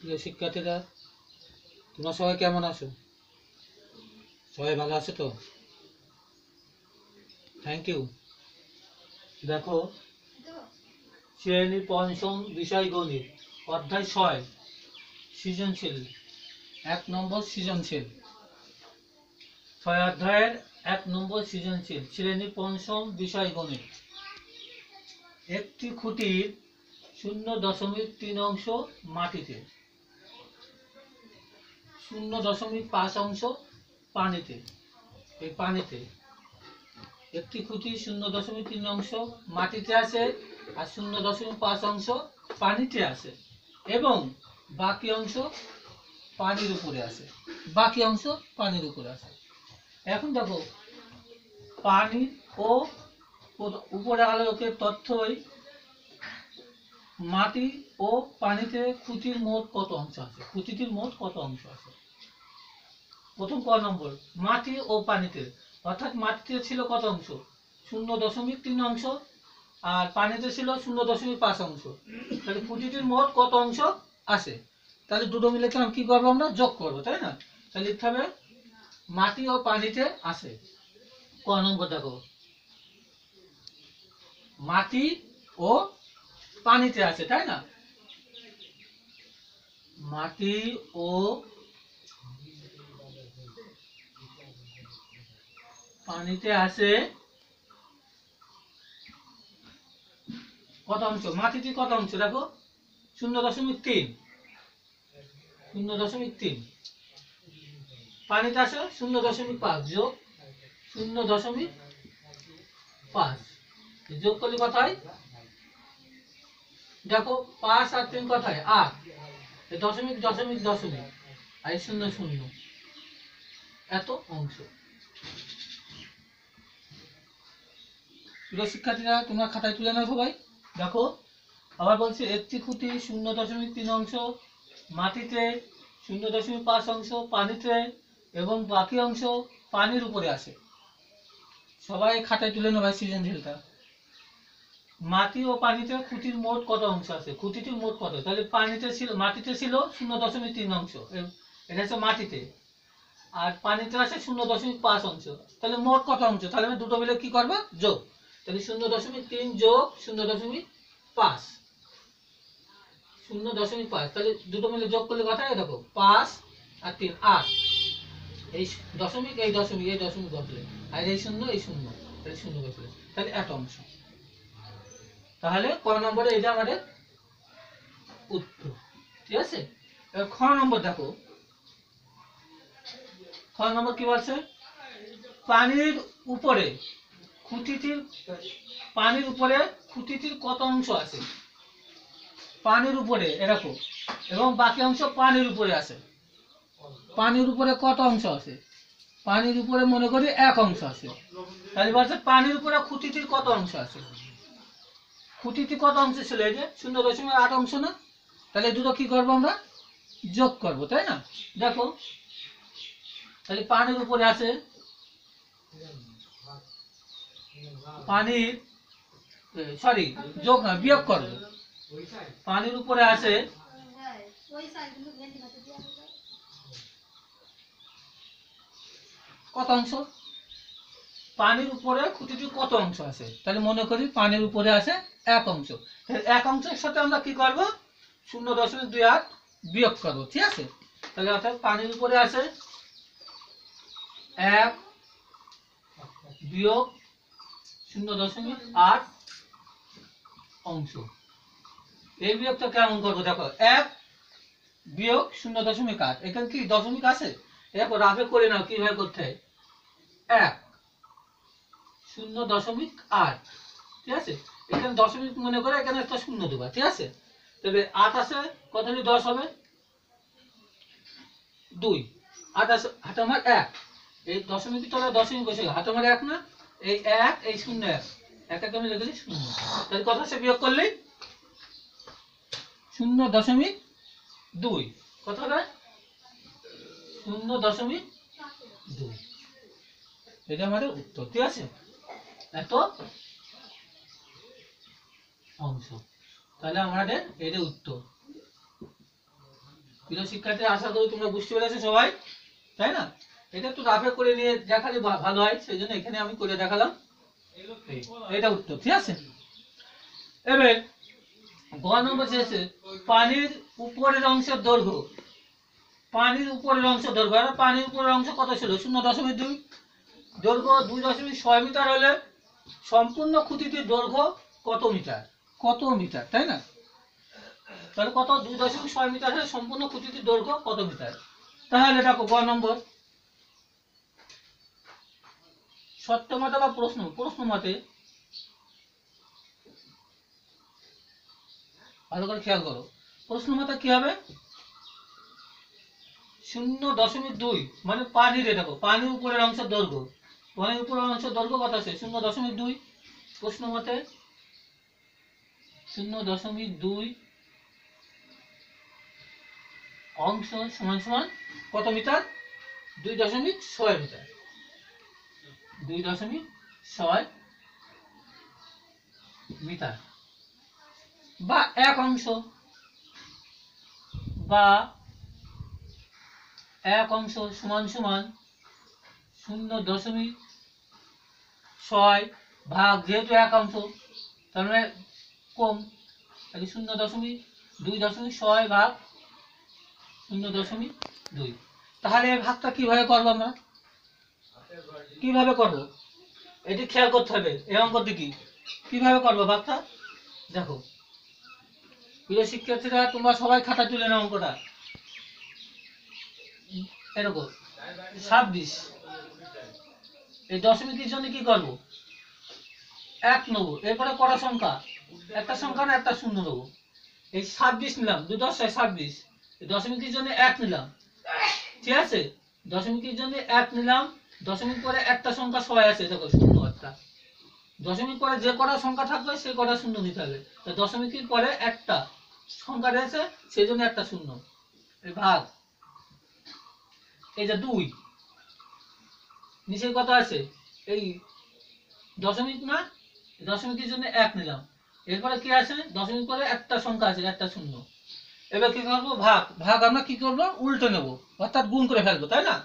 প্রিয় শিক্ষার্থীরা, তোমরা সবাই কেমন আছো? সবাই ভালো আছো তো? Thank you. দেখো, শ্রেণী পঞ্চম বিষয় গণিত, অধ্যায় 6, সৃজনশীল। 1 নম্বর সৃজনশীল। 6 অধ্যায়ের 1 নম্বর সৃজনশীল, শ্রেণী পঞ্চম বিষয় গণিত। একটি খুঁটির 0.3 অংশ মাটিতে, 0.5 অংশ পানিতে। এই পানিতে একটি খুঁটি 0.3 অংশ মাটিতে আছে আর 0.5 অংশ পানিতে আছে এবং বাকি অংশ পানির উপরে আছে। এখন দেখো, পানি ও উপরে আলোকের তথ্যই মাটি ও পানিতে খুঁটির মোট কত অংশ আছে। প্রথম ক নম্বর, মাটি ও পানিতে, অর্থাৎ মাটিতে ছিল কত অংশ? 0.3 অংশ আর পানিতে ছিল 0.5 অংশ। তাহলে খুঁটিটির মোট কত অংশ আছে? তাহলে দুটো মিলে কি করবো? আমরা যোগ করবো, তাই না? তাহলে লিখতে হবে মাটি ও পানিতে আছে। ক নম্বর দেখো, মাটি ও পানিতে আছে, তাই না? মাটি ও পানিতে আছে কত অংশ? মাটিতে কত অংশ দেখো? 0.3। পানিতে আছে 0.5 যোগ 0.5 যোগ করলে কত হয়? দেখো, 5 আর 3 কত হয়? 8। দশমিক দশমিক দশমিক আর 0 এত অংশ। প্রিয় শিক্ষার্থীরা, তোমরা খাতায় তুলে নাও সবাই। দেখো, আবার বলছি, একটি খুঁটি 0.3 অংশ মাটিতে, 0.5 অংশ পানিতে এবং বাকি অংশ পানির উপরে আছে। সবাই খাতায় তুলে নেবে সৃজনশীলটা। মাটি ও পানিতে খুঁটির মোট কত অংশ আছে? খুঁটিটির মোট কত? তাহলে মাটিতে ছিল 0.3 অংশ, এটা হচ্ছে মাটিতে, আর পানিতে আছে 0.5 অংশ। তাহলে মোট কত অংশ? তাহলে আমি দুটো মিলে কি করবো? যোগ। তাহলে 0.3 যোগ 0.5, 0.5। তাহলে দুটো মিলে যোগ করলে কথা, দেখো 5 আর 3 8। এই দশমিক এই দশমিক বসলে, আর এই শূন্য তাহলে শূন্য বসলে, তাহলে এত অংশ। তাহলে ক নম্বরে এটা আমাদের উত্তর। ঠিক আছে, এবার খ নম্বর দেখো। খ নম্বর কি বলছে? পানির উপরে খুঁটিটির কত অংশ আছে? পানির উপরে এরকম, এবং বাকি অংশ পানির উপরে আছে। পানির উপরে কত অংশ আছে? পানির উপরে মনে করি 1 অংশ আছে। তাহলে বলছে পানির উপরে খুঁটিটির কত অংশ আছে? খুঁটিটি কত অংশ ছিল? এই যে 0.8 অংশ না? তাহলে দুটো কি করবো? আমরা যোগ করবো, তাই না? দেখো, তাহলে পানির উপরে আছে, যোগ না, বিয়োগ করবো। পানির উপরে আছে কত অংশ? পানির উপরে খুঁটিটির কত অংশ আছে? তাহলে মনে করি পানির উপরে আছে 1 অংশ। তাহলে 1 অংশের সাথে আমরা কি করব? 0.28 বিয়োগ করব। ঠিক আছে, তাহলে অর্থাৎ পানির উপরে আছে 1 বিয়োগ 0.8 অংশ। এই বিয়োগটা কেমন করবো? দেখো, 1 বিয়োগ 0.8, এখানে কি দশমিক আছে? দেখো, রাফে করে নাও কিভাবে করতে হয়। 1 0.8, ঠিক আছে? এখানে দশমিক মনে করে এখানে একটা শূন্য দেবা, ঠিক আছে? তবে 8 আছে, কত হলে 10 হবে? 2। 8 আছে, হাতে আমার 1, এই দশমিক তলা দশমিক বসে হাতে আমার 1 না? এই 1 এই 0 1 1 আমি লিখেছি 0। তাহলে কত আছে বিয়োগ করলে? 0.2। কত হবে? 0.2। এটা আমাদের উত্তর। ঠিক আছে, এত অংশ। তাহলে আমাদের এটা উত্তর। প্রিয় শিক্ষার্থী, আশা করি তোমরা বুঝতে পেরেছো সবাই, তাই না? এটা একটু রাফে করে নিয়ে দেখালে ভালো হয়, সেই জন্য এখানে আমি করে দেখালাম। এটা উত্তর, ঠিক আছে। এবার গ নম্বর চেয়েছে পানির উপরের অংশের দৈর্ঘ্য। পানির উপরের অংশ দৈর্ঘ্য, আর পানির উপরের অংশ কত ছিল? 0.2। দৈর্ঘ্য 2.6 মিটার হলে সম্পূর্ণ খুঁটিটির দৈর্ঘ্য কত মিটার? কত মিটার, তাই না? তাহলে কত? 2.6 মিটার হলে সম্পূর্ণ খুঁটিটির দৈর্ঘ্য কত মিটার? তাহলে দেখো গ নম্বর, সত্য মতে বা প্রশ্ন মতে, ভালো করে খেয়াল করো, প্রশ্ন মতে কি হবে? 0.2 মানে পানির, দেখো পানির উপরের অংশের দৈর্ঘ্য, পানির উপরের অংশের দৈর্ঘ্য কত আছে? 0.2। প্রশ্ন মতে 0.2 অংশ সমান সমান কত মিটার? 2.6 মিটার। 2.6 মিটার বা এক অংশ, বা এক অংশ সমান সমান 0.6 ভাগ, যেহেতু এক অংশ তার মানে কম, 0.2.6 ভাগ 0.2। তাহলে এই ভাগটা কিভাবে করবো আমরা? কিভাবে করবো এটি খেয়াল করতে হবে। এই অঙ্ক দিকে কিভাবে করবো ভাগটা দেখো। প্রিয় শিক্ষার্থীরা, তোমরা সবাই খাতা তুলে নাও অঙ্কটা। এরকম 26, এই দশমিকের জন্য কি করব? 1 নেব, এরপরে কটা সংখ্যা? একটা সংখ্যা না একটা শূন্য নেব। এই 26 নিলাম, 2 10 26, দশমিকের জন্য 1 নিলাম, ঠিক আছে? দশমিকের জন্য 1 নিলাম, দশমিক পরে একটা সংখ্যা সবাই আছে, দেখো শূন্য একটা। দশমিক পরে যে কটা সংখ্যা থাকবে সেই কটা শূন্য দিতে হবে। তো দশমিকের পরে একটা সংখ্যা রয়েছে, সেই জন্য একটা শূন্য। এই ভাগ, এই যে 2, নিচে কত আছে? এই দশমিক না, দশমিকের জন্য 1 নিলাম, এরপরে কি আছে? দশমিক পরে একটা সংখ্যা আছে, একটা শূন্য। এবার কি করবো? ভাগ। ভাগ আমরা কি করবো? উল্টে নেব, অর্থাৎ গুণ করে ফেলবো, তাই না?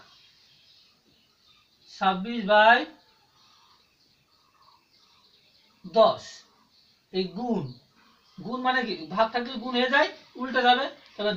26/10, এই গুণ, গুণ মানে কি? ভাগ থাকলে গুণ হয়ে যায়, উল্টে যাবে, তাহলে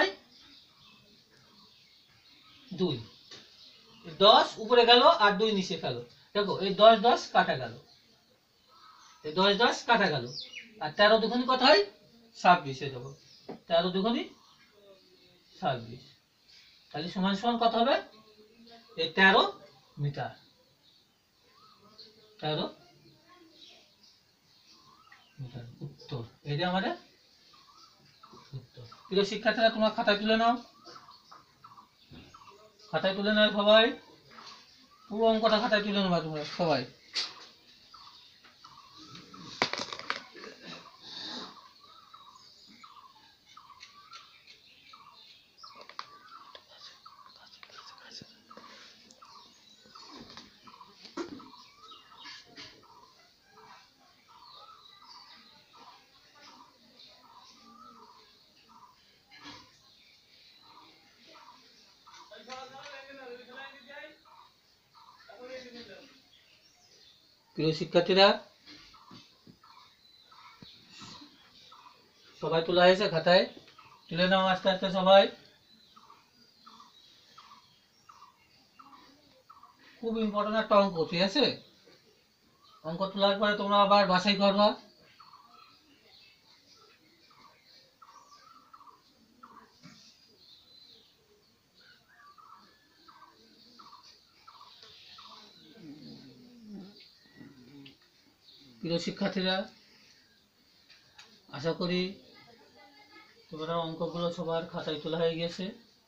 10/2। 10 উপরে গেল আর 2 নিচে গেল, দেখো এই 10 10 কাটা গেল, এই 10 10 কাটা গেল, আর 13 দুগুণী কত হয়? 26। এই দেখো 13 দুগুণী 26, তাহলে সমান সমান কত হবে? এই 13 মিটার। 13 মিটার উত্তর। এটা আমাদের উত্তর। প্রিয় শিক্ষার্থীরা, তোমরা খাতায় তুলে নাও, খাতায় তুলে নাও সবাই, পুরো অঙ্কটা খাতায় তুলে নেবা তোমরা সবাই। প্রিয় শিক্ষার্থীরা, সবাই তোলা হয়েছে, খাতায় তুলে নাও আস্তে আস্তে সবাই। খুব ইম্পর্টেন্ট একটা অঙ্ক, ঠিক আছে? অঙ্ক তোলার পরে তোমরা আবার বাছাই করবা। প্রিয় শিক্ষার্থীরা, আশা করি তোমরা অঙ্কগুলো সবার খাতায় তোলা হয়ে গেছে।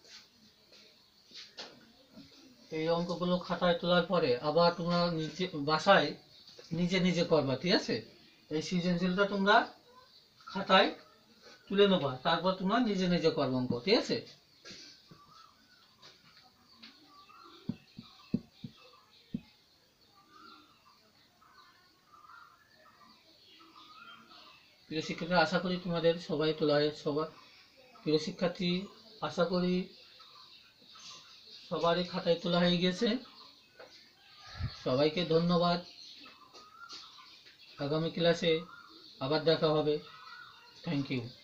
এই অঙ্কগুলো খাতায় তোলার পরে আবার তোমরা নিজে বাসায় নিজে নিজে করবা, ঠিক আছে? এই সৃজনশীলটা তোমরা খাতায় তুলে নেবা, তারপর তোমরা নিজে নিজে করবা অঙ্ক, ঠিক আছে? প্রিয় শিক্ষার্থী, আশা করি তোমাদের সবাই তোলা সবার। প্রিয় শিক্ষার্থী, আশা করি সবারই খাতায় তোলা হয়ে গেছে। সবাইকে ধন্যবাদ। আগামী ক্লাসে আবার দেখা হবে। Thank you.